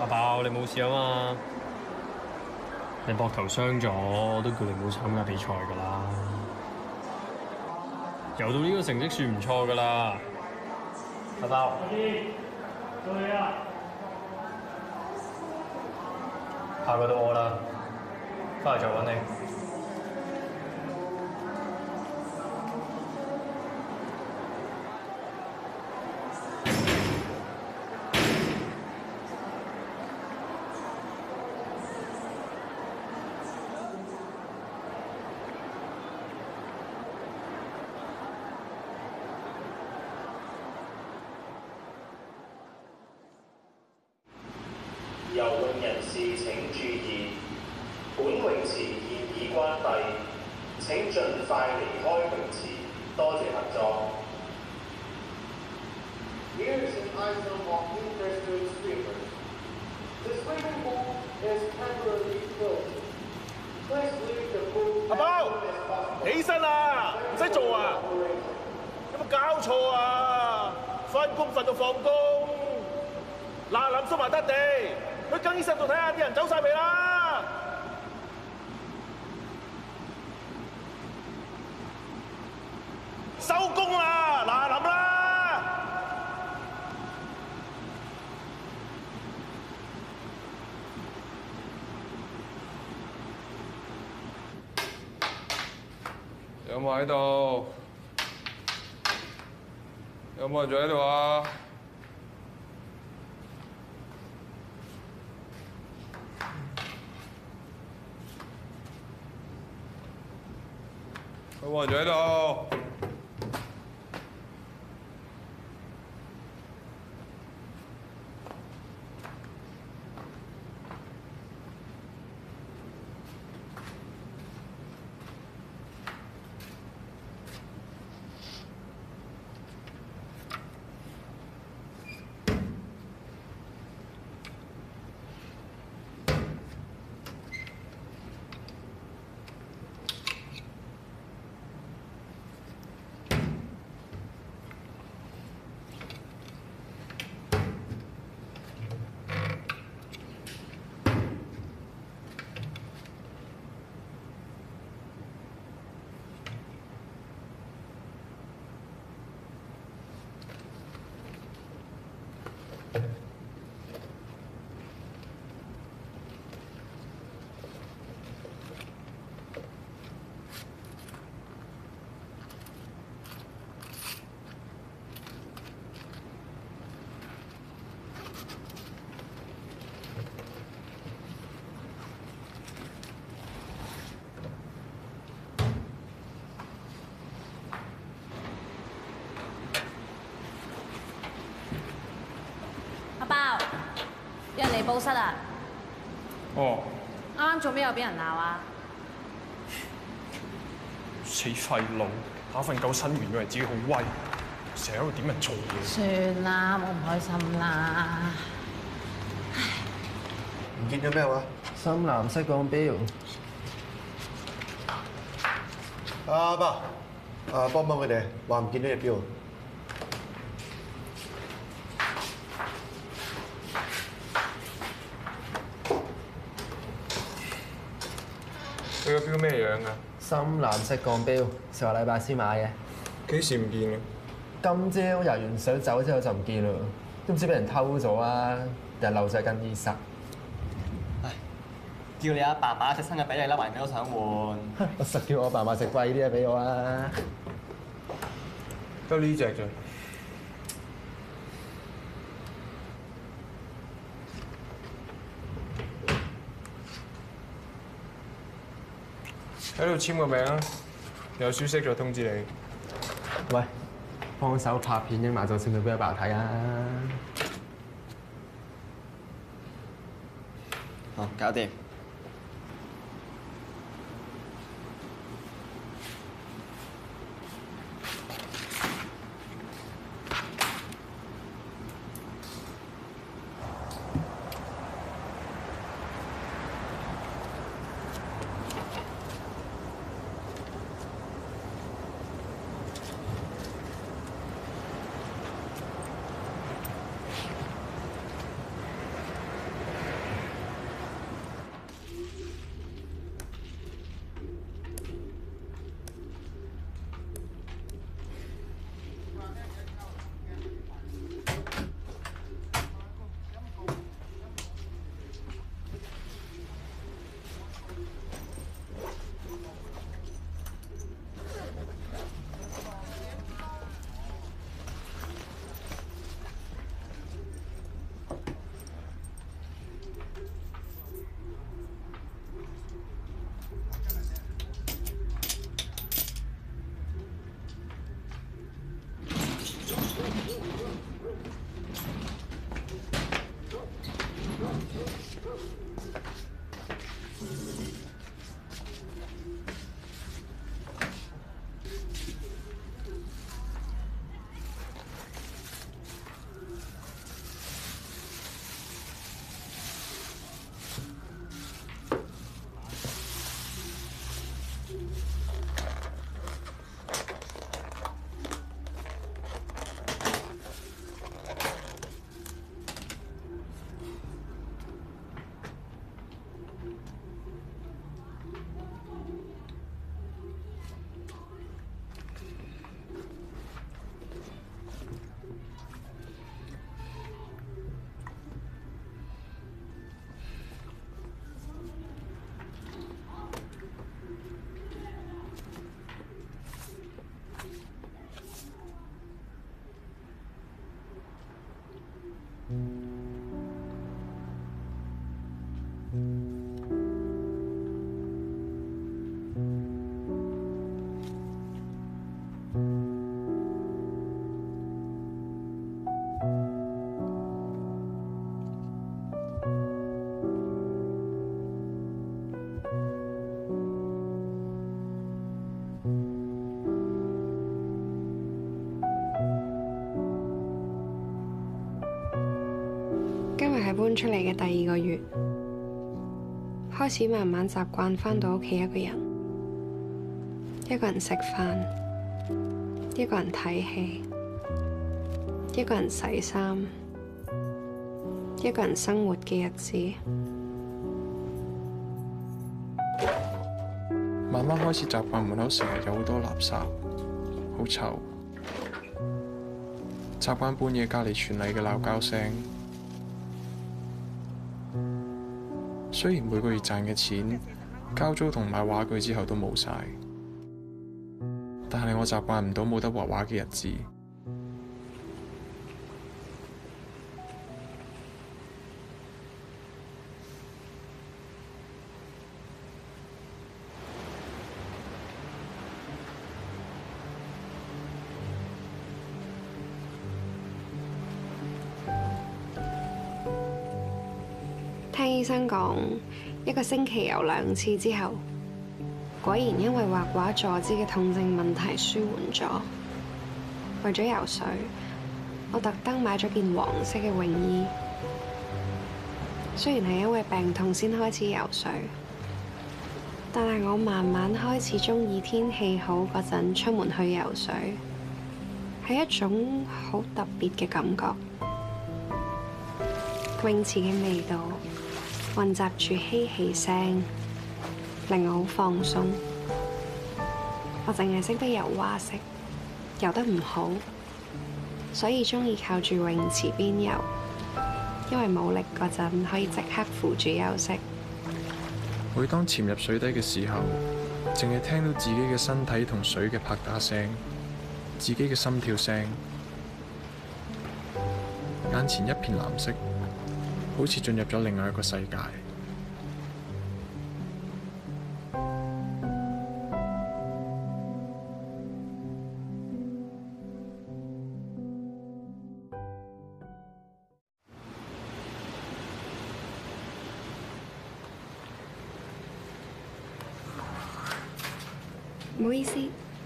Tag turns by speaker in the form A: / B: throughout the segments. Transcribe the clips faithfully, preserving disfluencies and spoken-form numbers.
A: 爆，你冇事啊嘛？你膊頭傷咗，我都叫你唔好參加比賽㗎啦。游到呢個成績算唔錯㗎啦。阿爆，到你啦！下個到我啦，翻嚟再揾你。
B: 游泳人士請注意，本泳池現已關閉，請盡快離開泳池，多謝合作。Here's an item of interested swimmers. The swimming pool is temporarily closed. Please leave the pool.
C: 阿包，起身啦，唔使做啊！有冇搞錯啊？翻工瞓到放工，嗱諗收埋得地。去更衣室度睇下啲人走晒未啦！收工啦，嗱諗啦！
D: 有冇喺度？有冇人仲喺度啊？有冇人仲喺度？
E: 有人嚟報失啊！
D: 哦，
E: 啱啱做咩又俾人鬧啊？
A: 死廢佬，打份救生員以為自己好威，成日喺度點人做嘢。
E: 算啦，我唔開心啦。
F: 唔見咗咩話？
G: 深藍色鋼標。
F: 阿爸，啊幫幫佢哋，話唔見咗隻標。
D: 你個標咩樣啊？
G: 深藍色鋼標，上個禮拜先買嘅。
D: 幾時唔見嘅？
G: 今朝游完水走之後就唔見啦，都唔知俾人偷咗啊！人留晒更衣室。
H: 唉，叫你阿爸買隻新嘅俾你啦，橫掂都想換。
G: 我實叫我阿爸買隻貴啲嘅俾我啊！
D: 得呢隻啫。喺度簽個名啊！有消息再通知你。
G: 喂，幫手拍片影埋就簽佢俾阿爸睇啊！
H: 好，搞掂。
I: 搬出嚟嘅第二個月，開始慢慢習慣返到屋企一個人，一個人食飯，一個人睇戲，一個人洗衫，一個人生活嘅日子。
D: 慢慢開始習慣門口成日有好多垃圾，好臭。習慣半夜隔離傳嚟嘅鬧交聲。雖然每個月賺嘅錢交租同買畫具之後都冇晒，但係我習慣唔到冇得畫畫嘅日子。
I: 聽醫生講，一個星期游兩次之後，果然因為畫畫坐姿嘅痛症問題舒緩咗。為咗游水，我特登買咗件黃色嘅泳衣。雖然係因為病痛先開始游水，但係我慢慢開始鍾意天氣好嗰陣出門去游水，係一種好特別嘅感覺。泳池嘅味道混雜住嬉戲聲，令我好放鬆。我淨係識得游蛙式，游得唔好，所以鍾意靠住泳池邊游，因為冇力嗰陣可以即刻扶住休息。
D: 每當潛入水底嘅時候，淨係聽到自己嘅身體同水嘅拍打聲，自己嘅心跳聲，眼前一片藍色，好似進入咗另外一個世界。
I: 唔好意思。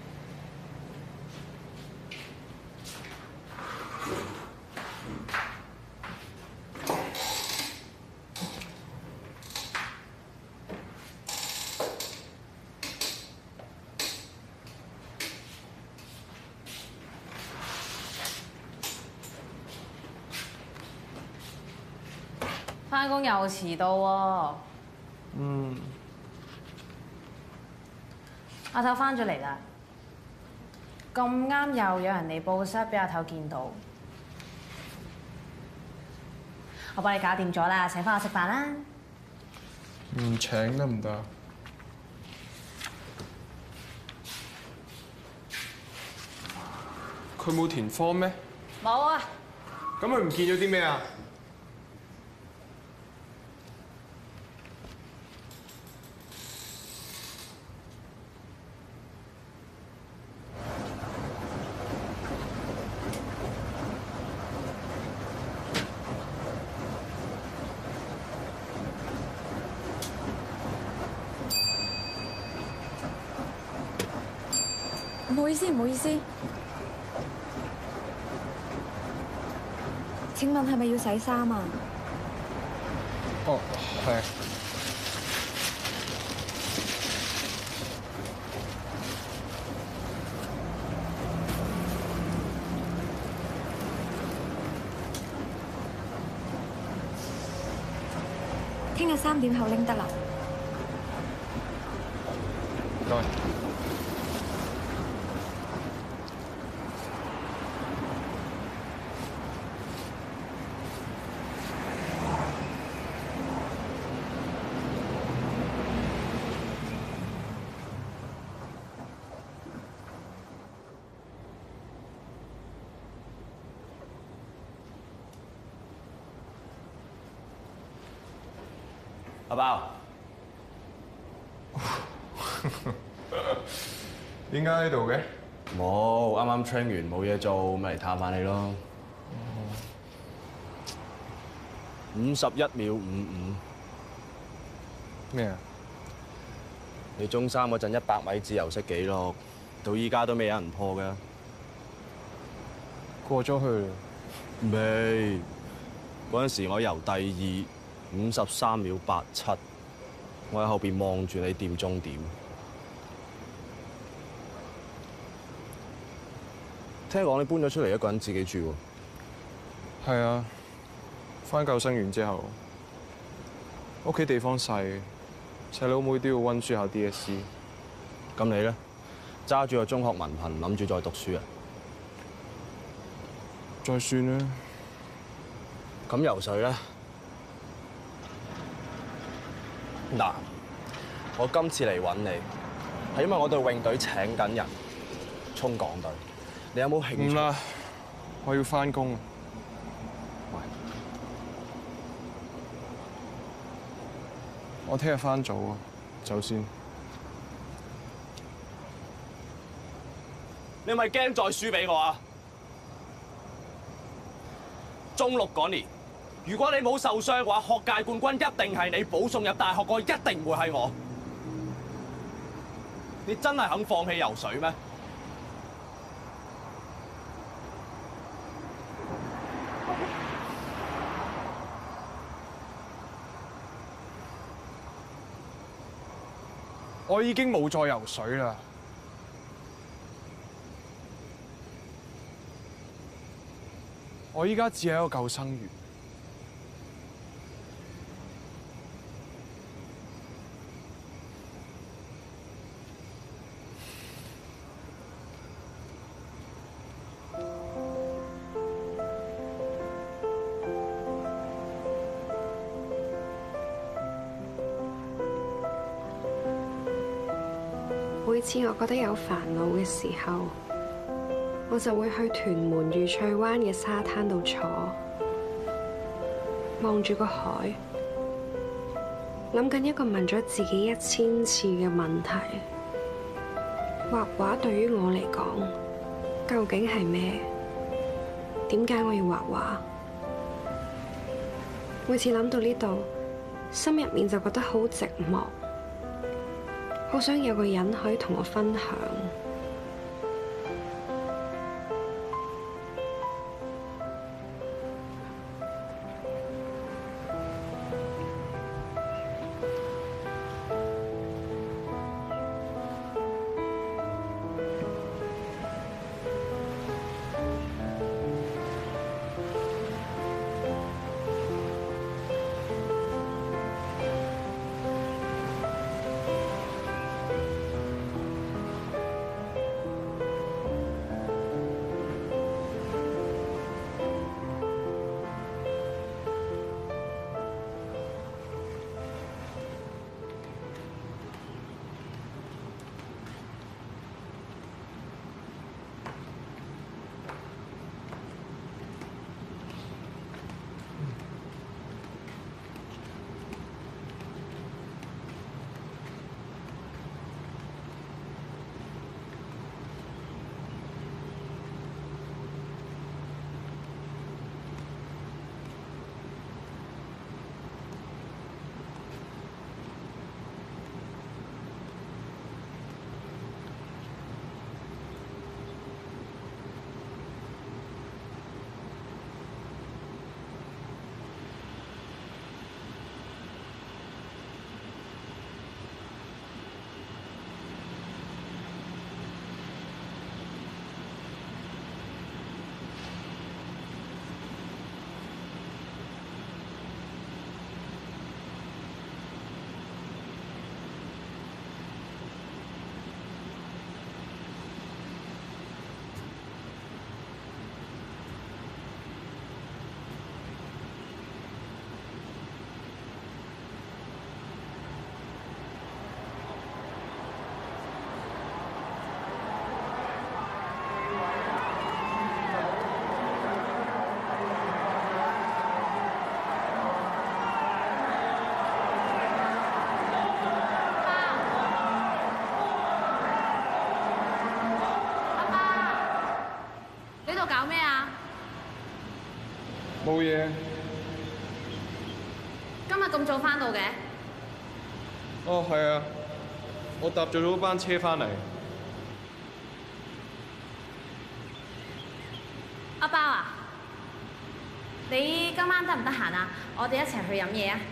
E: 返工又遲到喎。
D: 嗯。
E: 阿頭返咗嚟啦，咁啱又有人嚟報失，俾阿頭見到。我幫你搞掂咗啦，請返我食飯啦。
D: 唔請得唔得？佢冇填 form 咩？
E: 冇啊。
D: 咁佢唔見咗啲咩啊？
J: 唔好意思，唔好意思。請問係咪要洗衫啊？
D: 哦，係。
J: 聽日三點後拎得啦。
D: 唔該。
G: 阿包，
D: 點解喺度嘅？
G: 冇，啱啱 train 完冇嘢做，咪嚟探下你咯。五十一秒五五。
D: 咩啊？
G: 你中三嗰陣一百米自由式紀錄，到依家都未有人破㗎。
D: 過咗去啦。
G: 未。
K: 嗰陣時我由第二五十三秒八七，我喺後邊望住你掂終點。聽講你搬咗出嚟一個人自己住喎。
D: 係啊，返救生員之後，屋企地方細，細佬妹都要溫書考 D S C。
K: 咁你咧？揸住個中學文憑，諗住再讀書啊？
D: 再算啦。
K: 咁游水咧？嗱，我今次嚟揾你，係因為我隊泳隊請緊人衝港隊，你有冇興趣？
D: 唔啦，我要返工。
K: 喂，
D: 我聽日返早啊，走先。
K: 你咪驚再輸俾我啊？中六嗰年，如果你冇受傷嘅話，學界冠軍一定係你，保送入大學嗰個一定唔會係我。你真係肯放棄游水咩？
D: 我已經冇再游水啦。我依家只係一個救生員。
I: 每次我覺得有煩惱嘅時候，我就會去屯門愉翠灣嘅沙灘度坐，望住個海，諗緊一個問咗自己一千次嘅問題：畫畫對於我嚟講，究竟係咩？點解我要畫畫？每次諗到呢度，心入面就覺得好寂寞，好想有個人可以同我分享。
D: 冇嘢。
E: 今日咁早返到嘅？
D: 哦，係啊，我搭咗嗰班車返嚟。
E: 阿包啊， 你今晚得唔得閒啊？我哋一齊去飲嘢啊！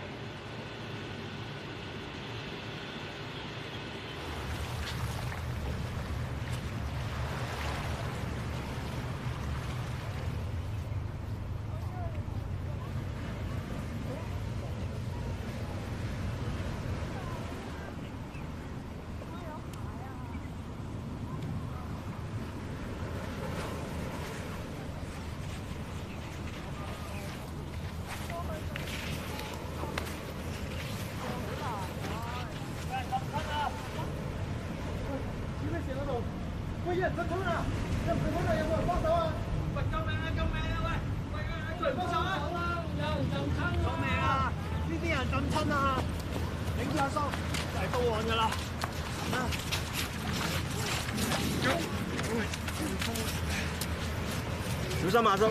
C: 喂，有人浸親啊！有人浸親啊！有冇人幫手啊？喂，救命啊！救命啊！喂，喂，過嚟幫手啊！有人浸親啊！救命啊！呢啲人浸親啊！頂住阿叔，就係到岸㗎啦！啊！小心阿叔！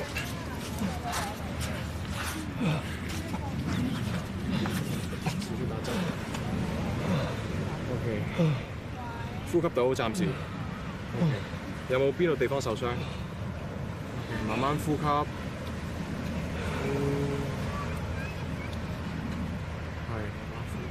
D: OK， 呼吸到暫時。OK， 有冇邊度地方受傷 ？OK， 慢慢呼吸。嗯，係慢慢呼吸。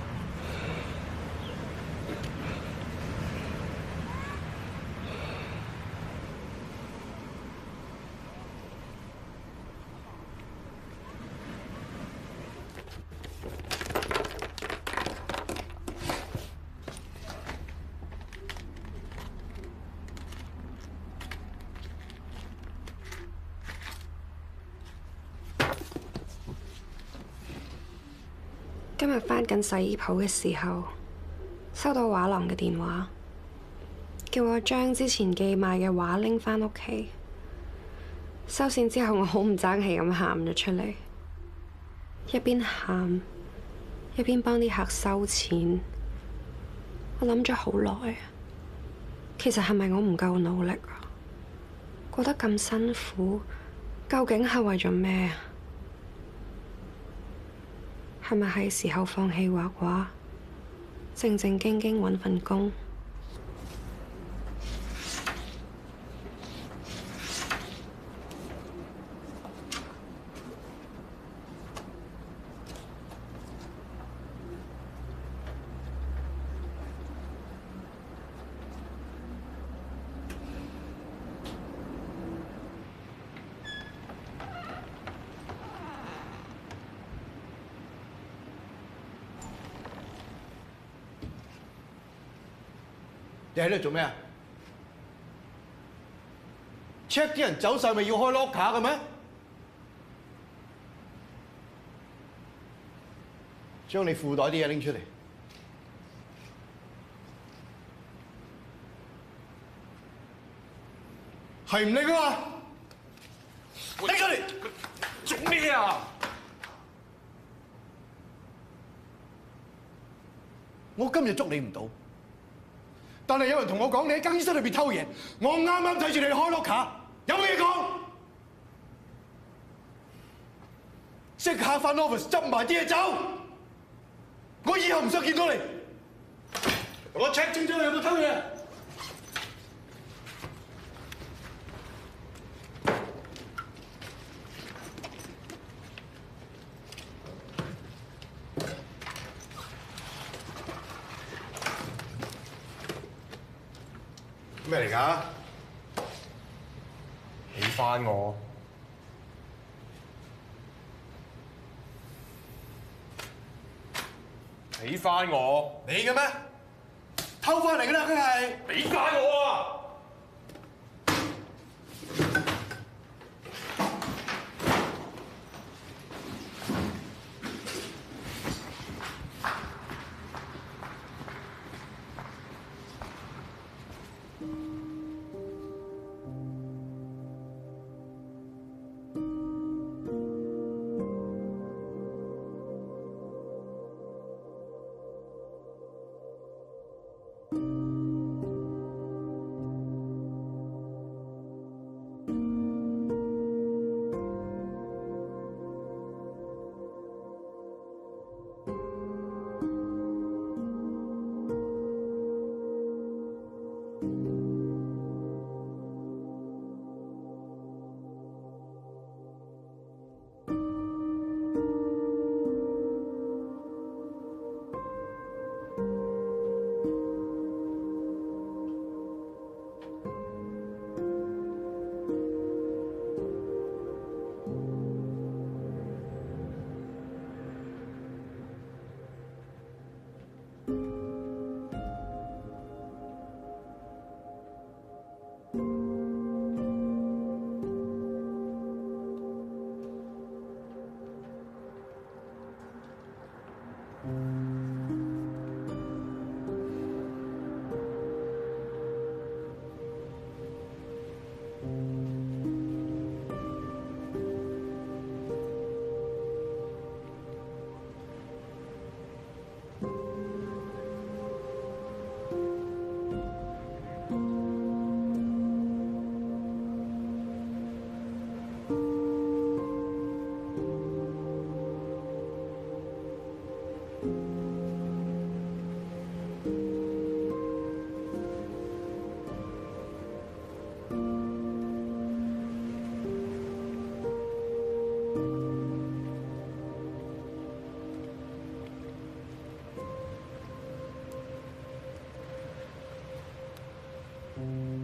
I: 今日返緊洗衣鋪嘅時候，收到畫廊嘅電話，叫我將之前寄賣嘅畫拎返屋企。收線之後，我好唔爭氣咁喊咗出嚟，一邊喊一邊幫啲客收錢。我諗咗好耐，其實係咪我唔夠努力啊？過得咁辛苦，究竟係為咗咩啊？係咪係時候放棄畫畫，正正經經揾份工？
F: 你喺度做咩啊 ？check 啲人走晒咪要開 locker 嘅咩？將你褲袋啲嘢拎出嚟。係唔拎啊嘛？拎出嚟！做咩啊？我今日捉你唔到。 但係有人同我講你喺更衣室裏邊偷嘢，我啱啱睇住你開 locker，有冇嘢講？即刻返 office 執埋啲嘢走，我以後唔想見到你。我 check 清楚你有冇偷嘢。咩嚟㗎？
D: 起返我！起返我！
F: 你嘅咩？偷翻嚟㗎啦，佢係。
D: 俾返我啊！
A: 嗯